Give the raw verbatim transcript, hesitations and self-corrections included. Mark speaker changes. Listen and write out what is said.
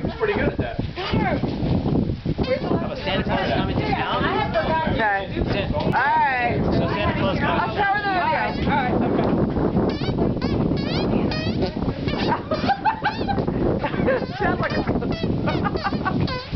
Speaker 1: He's pretty good at that.
Speaker 2: Oh, Santa Claus coming to town?
Speaker 3: Okay. Alright.
Speaker 2: So Santa Claus coming
Speaker 3: I'll shower the video. Alright, okay. Sounds like a...